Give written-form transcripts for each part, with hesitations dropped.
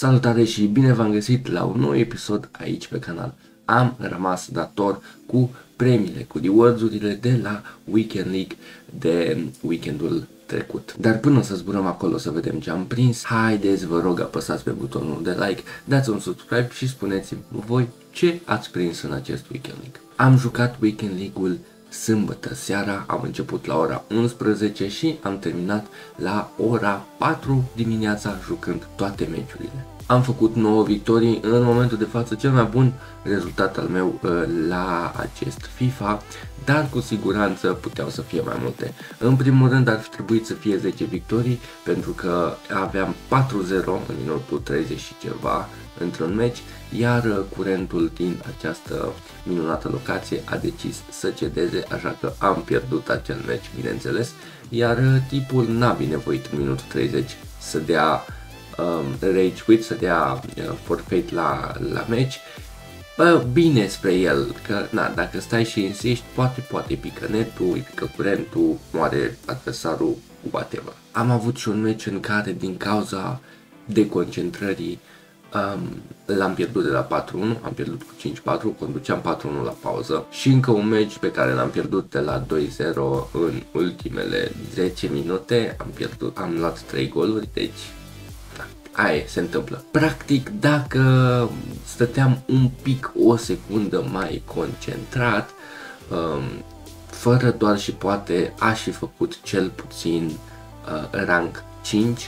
Salutare și bine v-am găsit la un nou episod aici pe canal. Am rămas dator cu premiile, cu rewards-urile de la Weekend League de weekendul trecut. Dar până să zburăm acolo să vedem ce am prins, haideți vă rog apăsați pe butonul de like, dați un subscribe și spuneți-mi voi ce ați prins în acest Weekend League. Am jucat Weekend League-ul sâmbătă seara, am început la ora 11 și am terminat la ora 4 dimineața jucând toate meciurile. Am făcut 9 victorii, în momentul de față cel mai bun rezultat al meu la acest FIFA, dar cu siguranță puteau să fie mai multe. În primul rând ar fi trebuit să fie 10 victorii, pentru că aveam 4-0 în minutul 30 și ceva într-un meci, iar curentul din această minunată locație a decis să cedeze, așa că am pierdut acel meci, bineînțeles, iar tipul n-a binevoit în minutul 30 să dea rage quit, să dea forfeit la meci. Bine spre el, că na, dacă stai și insisti, poate pică netul, îi pică curentul, moare adversarul, whatever. Am avut și un meci în care, din cauza deconcentrării, l-am pierdut de la 4-1, am pierdut cu 5-4, conduceam 4-1 la pauză, și încă un meci pe care l-am pierdut de la 2-0 în ultimele 10 minute, am luat 3 goluri, deci aia se întâmplă. Practic, dacă stăteam un pic, o secundă mai concentrat, fără doar și poate, aș fi făcut cel puțin rank 5,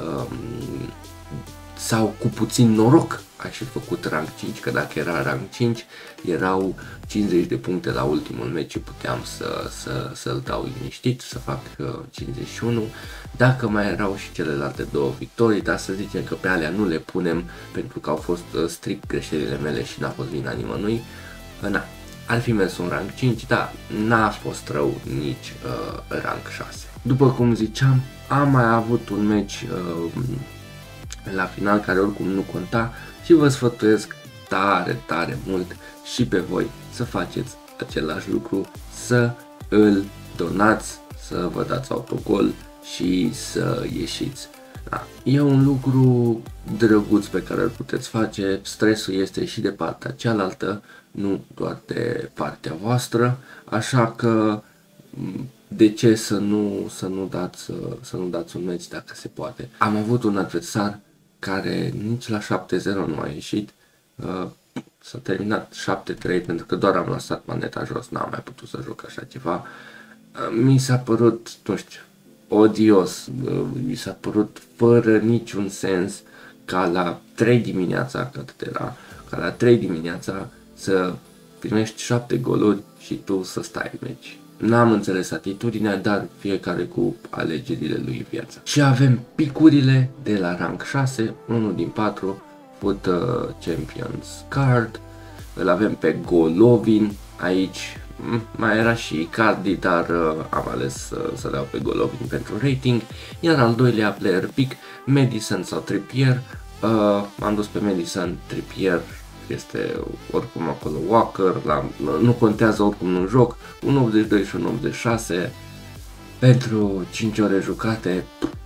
sau cu puțin noroc aș fi făcut rank 5, că dacă era rank 5 erau 50 de puncte la ultimul meci și puteam să-l dau liniștit, să fac 51. Dacă mai erau și celelalte două victorii, dar să zicem că pe alea nu le punem pentru că au fost strict greșelile mele și n-a fost vina nimănui, ar fi mers un rank 5, dar n-a fost rău nici rank 6. După cum ziceam, am mai avut un meci la final care oricum nu conta și vă sfătuiesc tare mult și pe voi să faceți același lucru, să îl donați, să vă dați autogol și să ieșiți. Da. E un lucru drăguț pe care îl puteți face, stresul este și de partea cealaltă, nu doar de partea voastră, așa că de ce să nu dați un meci dacă se poate. Am avut un adversar care nici la 7-0 nu a ieșit, s-a terminat 7-3 pentru că doar am lăsat maneta jos, n-am mai putut să joc așa ceva. Mi s-a părut, nu știu, odios, mi s-a părut fără niciun sens ca la 3 dimineața, că atât era, ca la 3 dimineața să primești 7 goluri și tu să stai în meci. N-am înțeles atitudinea, dar fiecare cu alegerile lui în viață. Și avem picurile de la rank 6, unul din 4, Foot Champions Card, îl avem pe Golovin, aici mai era și Icardi, dar am ales să le iau pe Golovin pentru rating, iar al doilea player pick, Madison sau Trippier, am dus pe Madison, Trippier este oricum acolo Walker, nu contează, oricum nu joc, un 82 și un 86 pentru 5 ore jucate,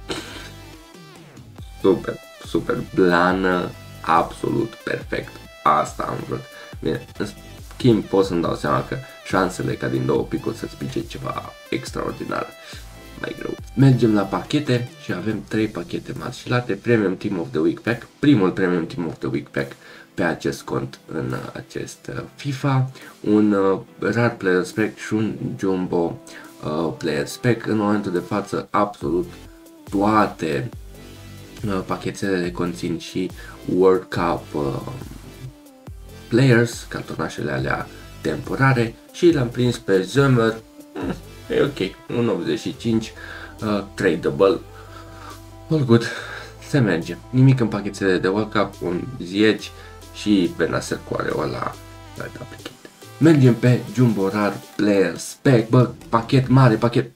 super blană, absolut perfect, asta am vrut. Bine, în schimb pot să-mi dau seama că șansele ca din două picuri să-ți pice ceva extraordinar mai greu. Mergem la pachete și avem 3 pachete marșilate, Premium Team of the Week Pack, primul Premium Team of the Week Pack pe acest cont în acest FIFA, un Rar Player Spec și un Jumbo Player Spec. În momentul de față absolut toate pachetele conțin și World Cup Players, cartonașele alea temporare, și l-am prins pe Zömer, e ok, un 85, tradable, all good, se merge. Nimic în pachetele de World Cup, un Ziyech și Benacer cu Areola. Mergem pe Jumbo Rar Player Spec, bă, pachet mare, pachet.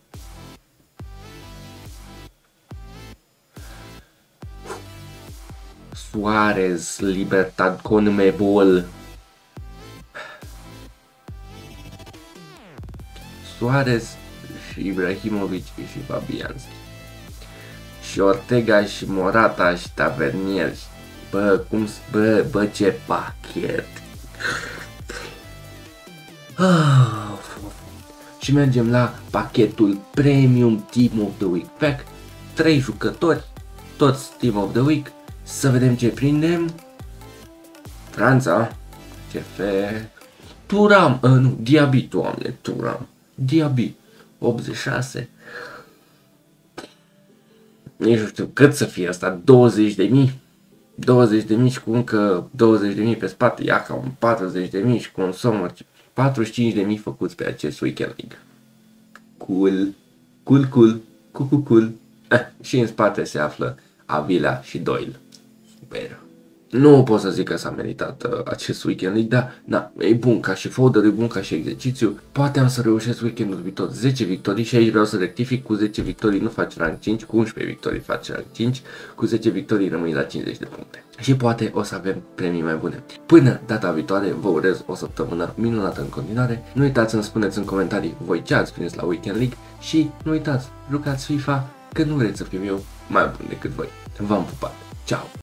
Suarez, Libertad, Conmebol. Suarez și Ibrahimovic și Fabianski. Și Ortega și Morata și Tavernier. Bă, ce pachet. Și mergem la pachetul Premium Team of the Week Pack. 3 jucători, toți Team of the Week. Să vedem ce prindem. Franța, CF, Thuram, nu, Diaby, doamne, Thuram, Diaby, 86. Nici nu știu cât să fie asta, 20.000. 20.000 și cu încă 20.000 pe spate, ia ca un 40.000 și cu un Sommer, 45.000 făcuți pe acest Weekend League. Cool. Și în spate se află Avila și Doyle. Super. Nu pot să zic că s-a meritat acest Weekend League, dar na, e bun ca și folder, e bun ca și exercițiu. Poate am să reușesc weekendul viitor 10 victorii și aici vreau să rectific, cu 10 victorii nu faci rank 5, cu 11 victorii faci rank 5, cu 10 victorii rămâi la 50 de puncte. Și poate o să avem premii mai bune. Până data viitoare vă urez o săptămână minunată în continuare. Nu uitați să-mi spuneți în comentarii voi ce ați prins la Weekend League și nu uitați, jucați FIFA că nu vreți să fiu eu mai bun decât voi. V-am pupat. Ciao!